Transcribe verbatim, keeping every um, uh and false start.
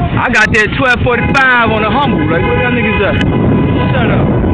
I got that twelve forty-five on the humble. Like, where y'all niggas at? Shut up.